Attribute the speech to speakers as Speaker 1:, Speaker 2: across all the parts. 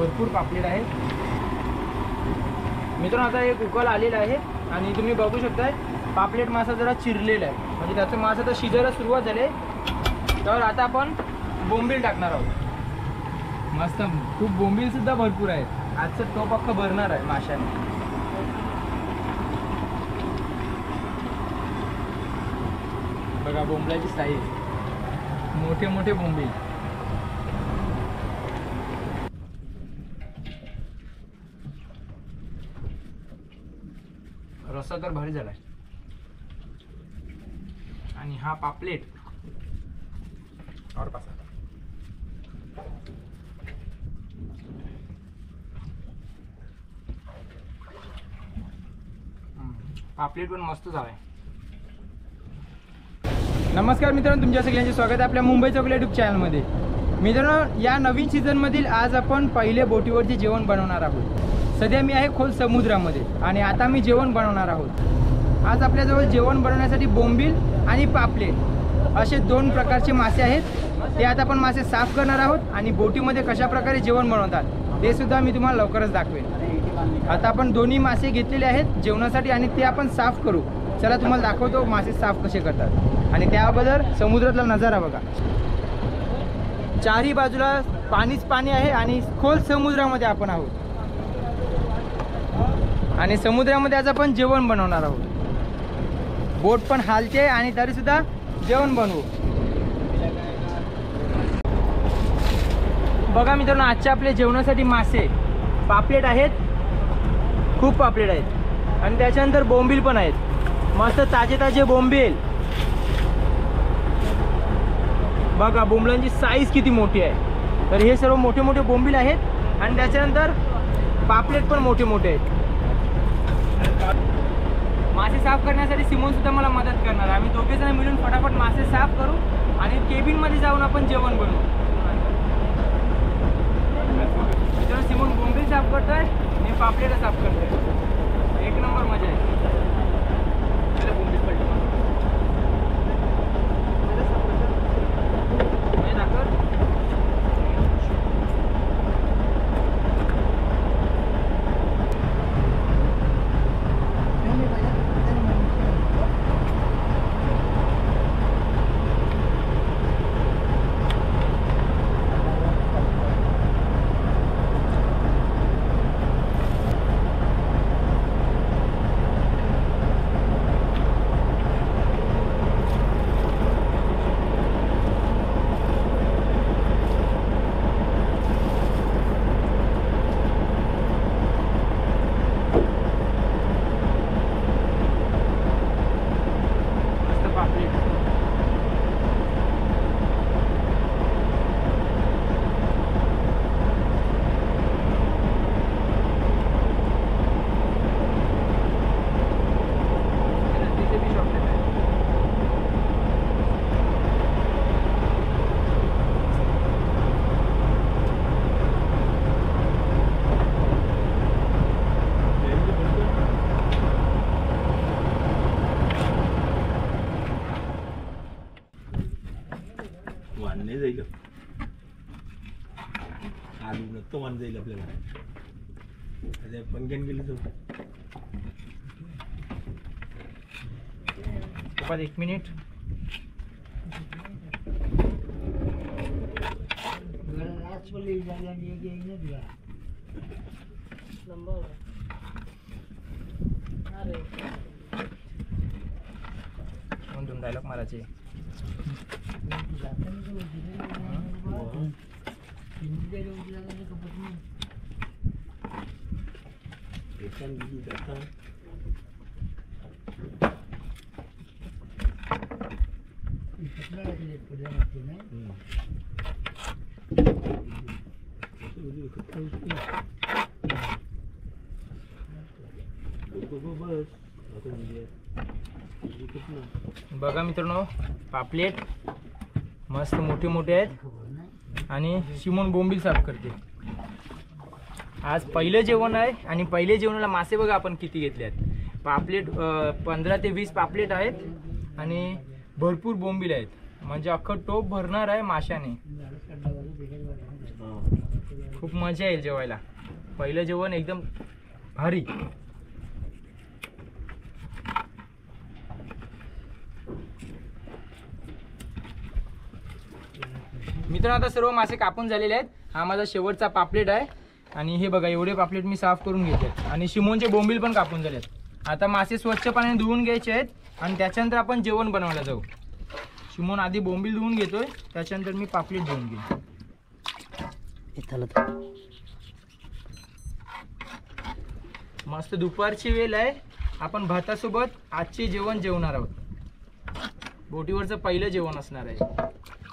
Speaker 1: भरपूर पापलेट आहे मित्रांनो। आता एक उकल आलेला आहे आणि तुम्ही बघू शकताय पापलेट मासा जरा चिरलेला आहे, म्हणजे त्याचं मासा तर शिजायला सुरुवात झाली। तर आता आपण बोंबील टाकणार आहोत। मस्त खूप बोंबील सुद्धा भरपूर आहेत। आजचं टोप अख्खं भरणार आहे माशाने। बघा बोंबलाची साईज, मोठे मोठे बोंबील। रस्सा तर भारी झालाय। आणि हा पापलेट और पासा पापलेट पण मस्त झालाय। नमस्कार मित्रांनो, तुमच्या सगळ्यांचे स्वागत आहे आपल्या मुंबई चॉकलेट यूट्यूब चॅनलमध्ये। मित्रांनो, या नवीन सीझनमधील आज आपण पहिले बोटीवरचे जेवण बनवणार आहोत। सध्या मी आहे खोल समुद्रामध्ये आणि आता मी जेवण बनवणार आहोत। आज आपल्याजवळ जेवण बनवण्यासाठी बोंबील आणि पापलेट असे दोन प्रकारचे मासे आहेत। ते आता आपण मासे साफ करणार आहोत आणि बोटीमध्ये कशा प्रकारे जेवण बनवतात ते सुद्धा मी तुम्हाला लवकरच दाखवेन। आता आपण दोन्ही मासे घेतलेले आहेत जेवणासाठी आणि ते आपण साफ करू। चला तुम्हाला दाखवतो मासे साफ कसे करतात। आणि त्या अगोदर समुद्रातला नजारा बघा। चारही बाजूला पाणीच पाणी आहे आणि खोल समुद्रामध्ये आपण आहोत आणि समुद्रामध्ये आज आपण जेवण बनवणार आहोत। बोट पण हालते आणि तरी सुद्धा जेवण बनवू। बघा मित्रांनो, आजच्या आपल्या जेवणासाठी मासे पापलेट आहेत, खूप पापलेट आहेत आणि त्याच्यानंतर बोंबील पण आहेत। मस्त ताजे ताजे बोंबील बघा, बोंबलांची साईज किती मोठी आहे। तर हे सर्व मोठे मोठे बोंबील आहेत आणि त्याच्यानंतर पापलेट पण मोठे मोठे आहेत। मासे साफ करण्यासाठी सिमोन सुद्धा मला मदत करणार। आम्ही दोघे जण मिळून फटाफट मासे साफ करू आणि केबिन मध्ये जाऊन आपण जेवण बनवू। मित्रांनो, सिमोन बोंबील साफ करतोय, मी पापलेट साफ करतोय। एक नंबर मजा आहे।
Speaker 2: तो मान जाईल आपल्याला पंख्यान गेली तो।
Speaker 1: एक मिनिट, डायलॉग मारायचे। बघा मित्रांनो, पापलेट मस्त मोठे मोठे आहेत आणि सिमोन बोंबील साफ करते। आज पहिलं जेवण आहे आणि पहिले जेवणाला मासे बघा आपण किती घेतले आहेत। पापलेट 15 ते 20 पापलेट आहेत आणि भरपूर बोंबील आहेत। म्हणजे अख्खं टोप भरणार आहे माशाने. खूप मजा येईल जेवायला. पहिलं जेवण एकदम भारी. मित्रांनो आता सर्व मासे कापून झालेले आहेत. हा माझा शेवटचा पापलेट आहे आणि हे बघा एवढे पापलेट मी साफ करून घेते. आणि शिमोनचे बोंबील पण कापून झालेत. आता मासे स्वच्छ पाण्याने धुवून घ्यायचे आहेत आणि त्याच्यानंतर आपण जेवण बनवायला जाऊ. शिमोन आधी बोंबील धुवून घेतोय, त्याच्यानंतर मी पापलेट धुवून घेईन. मस्त दुपारची वेळ आहे. आपण भातासोबत आजचे जेवण जेवणार आहोत. बोटीवरचं पहिलं जेवण असणार आहे.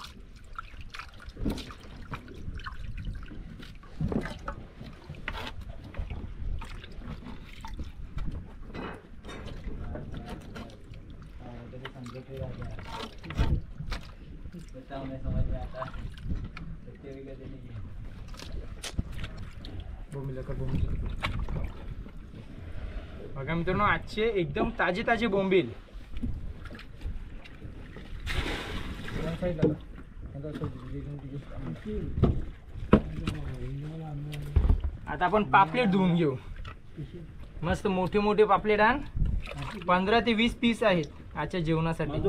Speaker 1: बघा मित्रांनो आजचे एकदम ताजे ताजे बोंबील. आता आपण पापलेट धुवून घेऊ. मस्त मोठे मोठे पापलेट आण. 15 ते 20 पीस आहेत आजच्या जेवणासाठी.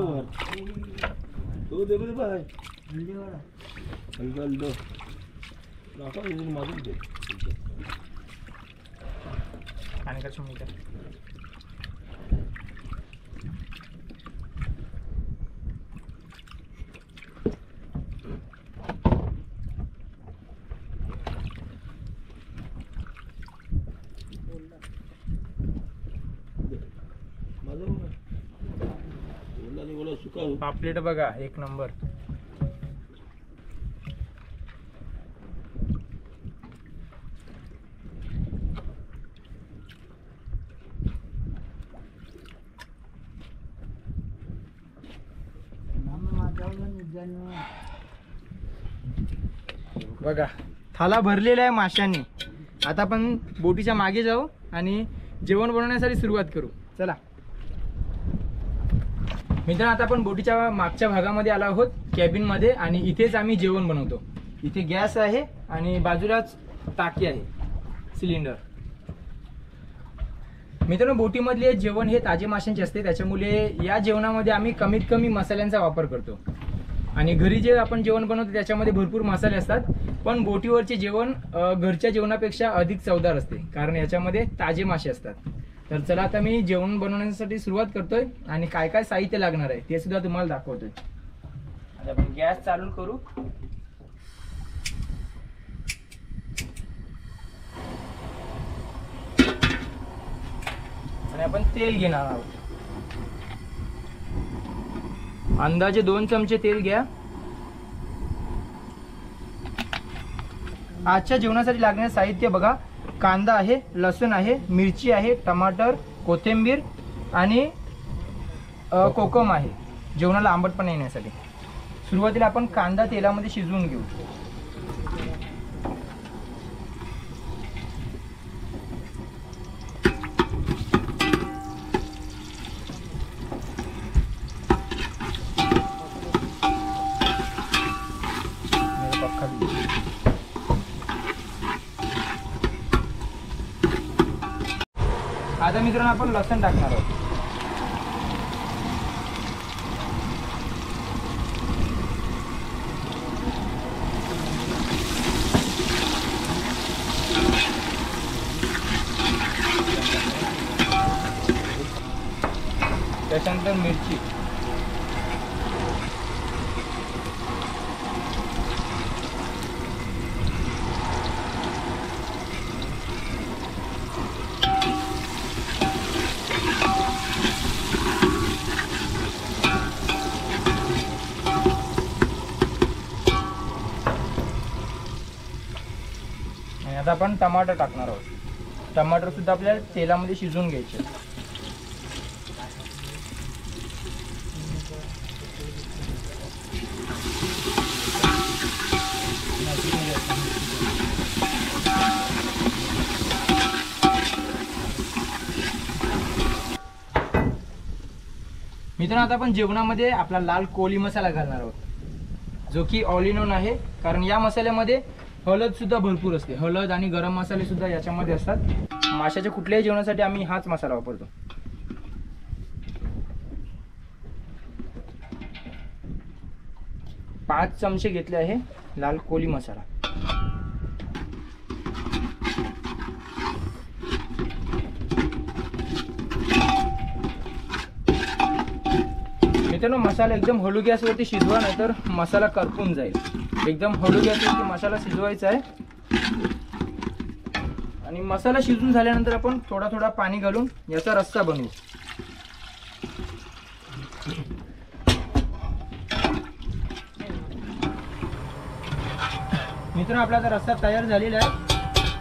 Speaker 1: पापलेट बघा एक नंबर. बघा थाला भरलेला आहे माशांनी. आता आपण बोटीच्या मागे जाऊ आणि जेवण बनवण्यासाठी सुरुवात करू. चला मित्रांनो आता आपण बोटीच्या मागच्या भागामध्ये आलो आहोत कॅबिन मध्ये आणि इथेच आम्ही जेवण बनवतो. इथे गॅस आहे आणि बाजूलाच टाकी आहे सिलेंडर. मित्रांनो बोटीमधले जेवण हे ताजे माशांचे असते, त्याच्यामुळे या जेवणामध्ये आम्ही कमीत कमी मसाल्यांचा वापर करतो. आणि घरी जे आपण जेवण बनवतो त्याच्यामध्ये भरपूर मसाले असतात, पण बोटीवरचे जेवण घरच्या जेवणापेक्षा अधिक चवदार असते कारण याच्यामध्ये ताजे मासे असतात. तर चला आता मी जेवण बनवण्यासाठी सुरुवात करतोय आणि काय काय साहित्य लागणार आहे ते सुद्धा तुम्हाला दाखवतोय. आता आपण गॅस चालू करू. आणि आपण तेल घेणार आहोत. अंदाजे 2 चमचे तेल घ्या. आजच्या जेवणासाठी लागणारे साहित्य बघा. कांदा आहे, लसूण आहे, मिरची आहे, टमाटर, कोथिंबीर आणि कोकम आहे जेवणाला आंबटपणा येण्यासाठी. सुरुवातीला आपण कांदा तेलामध्ये शिजवून घेऊ. आता मित्रांनो आपण लसूण टाकणार आहोत. त्याच्यानंतर मिरची, आणि आता आपण टमाटर टाकणार आहोत. टमाटर सुद्धा आपल्याला तेलामध्ये शिजवून घ्यायचे. मित्रांनो आता आपण जेवणामध्ये आपला लाल कोळी मसाला घालणार आहोत, जो की ऑल इन वन आहे. कारण या मसाल्यामध्ये हळद सुद्धा भरपूर असते. हळद आणि गरम मसाले सुद्धा याच्यामध्ये असतात. माशाच्या कुठल्याही जेवणासाठी आम्ही हाच मसाला वापरतो. पाच चमचे घेतले आहे लाल कोळी मसाला. मित्रांनो मसाला एकदम हळू गॅसवरती शिजवा, नाहीतर मसाला करपून जाईल. एकदम हळू गॅसवरती मसाला शिजवायचा आहे. आणि मसाला शिजून झाल्यानंतर आपण थोडा थोडा पाणी घालून याचा रस्सा बनवू. मित्रांनो आपला आता रस्सा तयार झालेला आहे.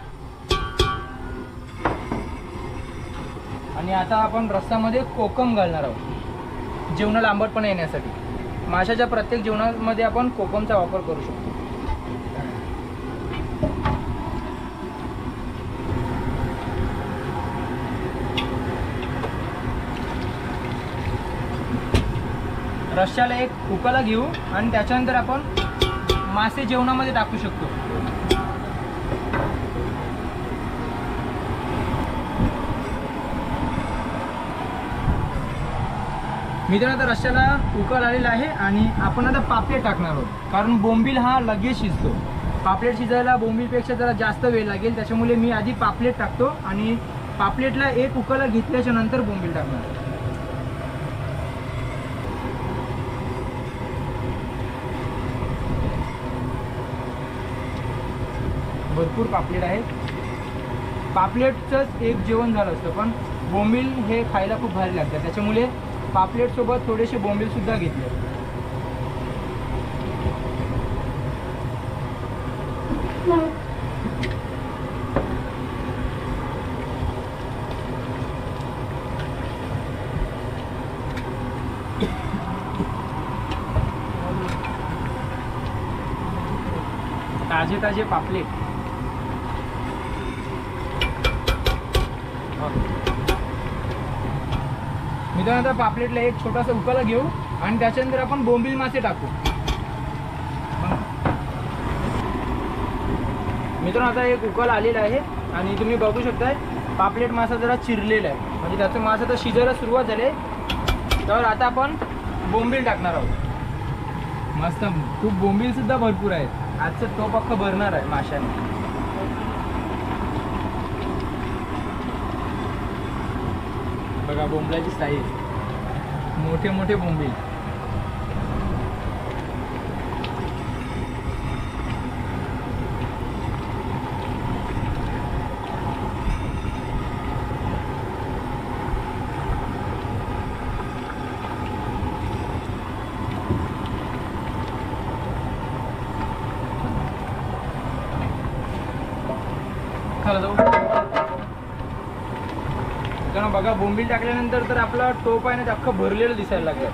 Speaker 1: आणि आता आपण रस्सामध्ये कोकम घालणार आहोत जेवणाला आंबटपणा येण्यासाठी. माशाच्या प्रत्येक जेवणामध्ये आपण कोकमचा वापर करू शकतो. रश्श्याला एक उकळा घेऊ आणि त्याच्यानंतर आपण मासे जेवणामध्ये टाकू शकतो. मित्रांनो आता रश्श्याला उकळ आलेला आहे आणि आपण आता पापलेट टाकणार आहोत. कारण बोंबील हा लगेच शिजतो. पापलेट शिजायला बोंबीलपेक्षा जरा जास्त वेळ लागेल, त्याच्यामुळे मी आधी पापलेट टाकतो आणि पापलेटला एक उकळा घेतल्याच्या नंतर बोंबील टाकणार. भरपूर पापलेट आहे. पापलेटचंच एक जेवण झालं असतं, पण बोंबील हे खायला खूप भारी लागतं. त्याच्यामुळे पापलेट सोबत थोडेसे बोंबील सुद्धा घेतले. ताजे ताजे पापलेट. मित्रांनो आता पापलेटला एक छोटासा उकळा घेऊ आणि त्याच्यानंतर आपण बोंबील मासे टाकू. मित्रांनो आता एक उकळा आलेला आहे आणि तुम्ही बघू शकताय पापलेट मासा जरा चिरलेला आहे, म्हणजे त्याचं मासा तर शिजायला सुरुवात झाली. तर आता आपण बोंबील टाकणार आहोत. मस्त खूप बोंबील सुद्धा भरपूर आहेत. आजचं टोप अख्खं भरणार आहे माशाने. बघा बोंबलाची साईज, मोठे मोठे बोंबील. चला जाऊ. कारण बघा बोंबील टाकल्यानंतर तर आपला टोप आहे ना अख्खं भरलेलं दिसायला लागलं.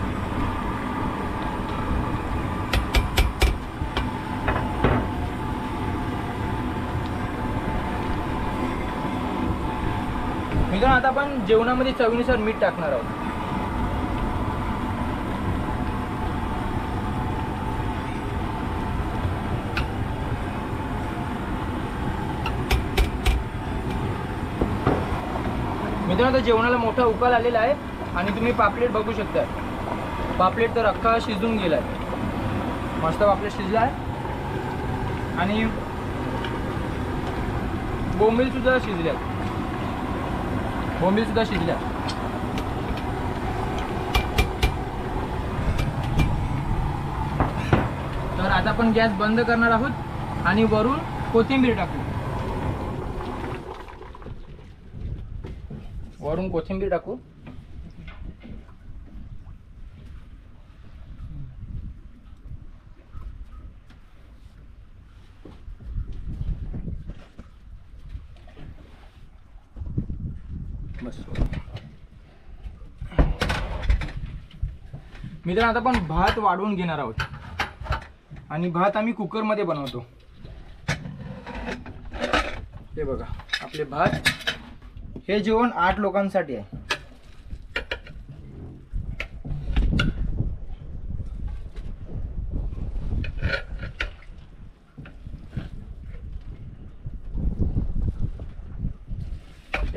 Speaker 1: मित्रांनो आता आपण जेवणामध्ये चवीनुसार मीठ टाकणार आहोत. मित्रांनो आता जेवणाला मोठा उकळ आलेला आहे आणि तुम्ही पापलेट बघू शकता. पापलेट तर अख्खा शिजून गेलाय. मस्त पापलेट शिजला आहे आणि बोंबील सुद्धा शिजल्या. बोंबील सुद्धा शिजल्या. तर आता आपण गॅस बंद करणार आहोत आणि वरून कोथिंबीर टाकू. वरून कोथिंबीर टाकू. बस. मित्रांनो आता आपण भात वाढवून घेणार आहोत आणि भात आम्ही कुकरमध्ये बनवतो. हे बघा आपले भात. हे जेवण 8 लोकांसाठी आहे.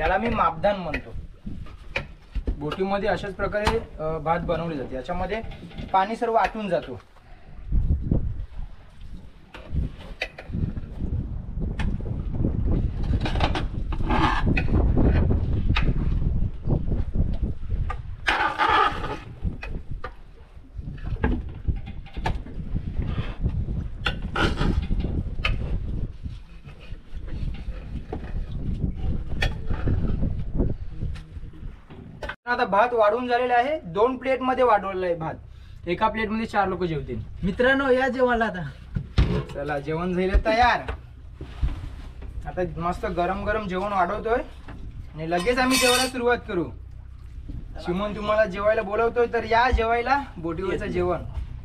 Speaker 1: त्याला मी मापदान म्हणतो. बोटीमध्ये अशाच प्रकारे भात बनवले जाते. याच्यामध्ये पाणी सर्व आटून जातो. आता भात वाढून झालेला आहे. 2 प्लेट मध्ये वाढवलेला आहे भात. एका प्लेट मध्ये 4 लोक जेवतील.
Speaker 3: मित्रांनो या जेवायला आता.
Speaker 1: चला जेवण झालं तयार. आता मस्त गरम गरम जेवण वाढवतोय आणि लगेच आम्ही जेवायला सुरुवात करू. शिमोन तुम्हाला जेवायला बोलवतोय तर या जेवायला बोटीवरचं जेवण.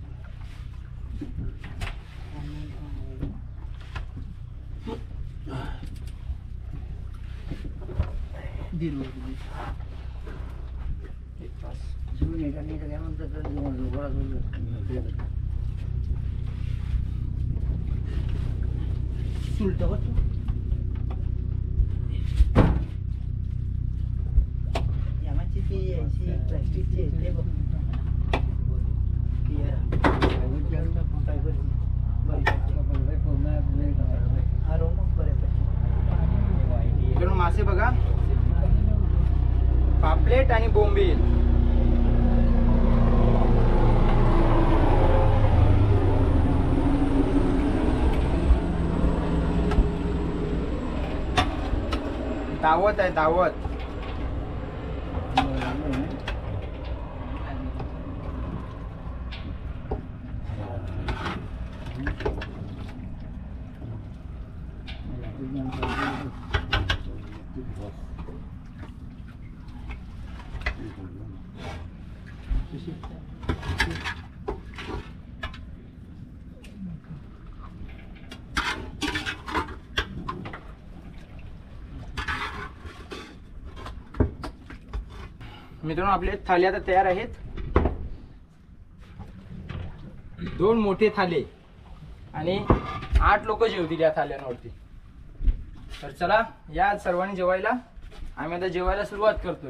Speaker 1: मासे बघा, पापलेट आणि बोंबील. दावत आहे दावत. मित्रांनो आपले थाली आता तयार आहेत. 2 मोठे थाले आणि 8 लोक जेवतील या थाल्यांवरती. तर चला या सर्वांनी जेवायला. आम्ही आता जेवायला सुरुवात करतोय.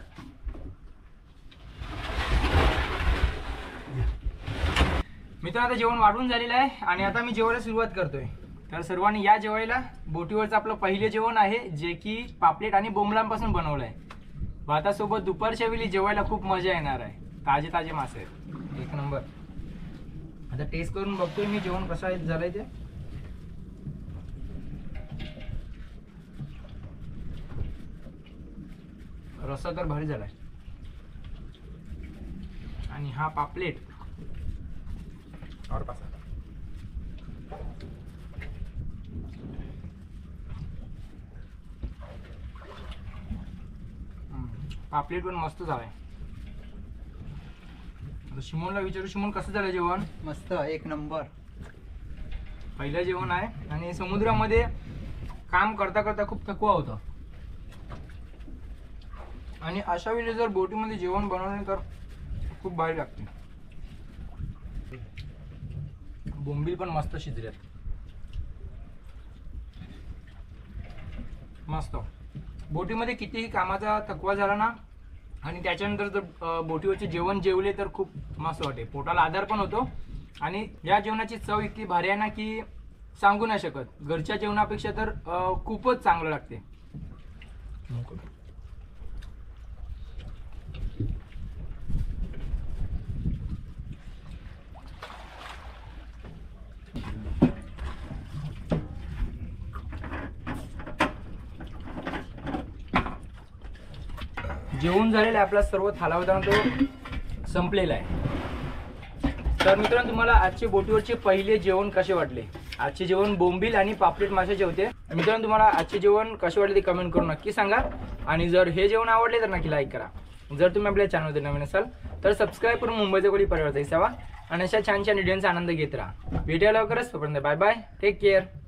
Speaker 1: मित्रांनो आता जेवण वाढून झालेलं आहे आणि आता मी जेवायला सुरुवात करतोय. तर सर्वांनी या जेवायला. बोटीवरचं आपलं पहिले जेवण आहे जे की पापलेट आणि बोंबलांपासून बनवलं आहे. भातासोबत दुपारच्या वेळी जेवायला खूप मजा येणार आहे. ताजे ताजे मासे आहेत, एक नंबर. आता टेस्ट करून बघतोय मी जेवण कसं आहे झालंय ते. रस्सा तर भारी झालाय. आणि हा पापलेट और पासा. पापलेट पण मस्त झालाय. आता शिमोनला विचारू, शिमोन कसं झालं जेवण?
Speaker 3: मस्त, एक नंबर.
Speaker 1: पहिलं जेवण आहे आणि समुद्रामध्ये काम करता करता खूप थकवा होतं आणि अशा वेळी जर बोटीमध्ये जेवण बनवलं तर खूप भारी लागते. बोंबील पण मस्त शिजल्यात, मस्त. बोटीमध्ये कितीही कामाचा थकवा झाला ना आणि त्याच्यानंतर जर बोटीवरचे जेवण जेवले तर खूप मस्त वाटे. पोटाला आधार पण होतो आणि या जेवणाची चव इतकी भारी आहे ना की सांगू नाही शकत. घरच्या जेवणापेक्षा तर खूपच चांगलं लागते. जेवण झालेलं आहे. आपला सर्व थाला होता तो संपलेला आहे. तर मित्रांनो तुम्हाला आजचे बोटीवरचे पहिले जेवण कसे वाटले? आजचे जेवण बोंबील आणि पापलेट माशाचे होते. मित्रांनो तुम्हाला आजचे जेवण कसे वाटले ते कमेंट करून नक्की सांगा आणि जर हे जेवण आवडले तर नक्की लाईक करा. जर तुम्ही आपल्या चॅनलवर नवीन असाल तर सबस्क्राईब करून मुंबईचा कोणी परिवार जायचा आणि अशा छान छान व्हिडिओचा आनंद घेत राहा. भेटूया लवकरच. तोपर्यंत बाय बाय, टेक केअर.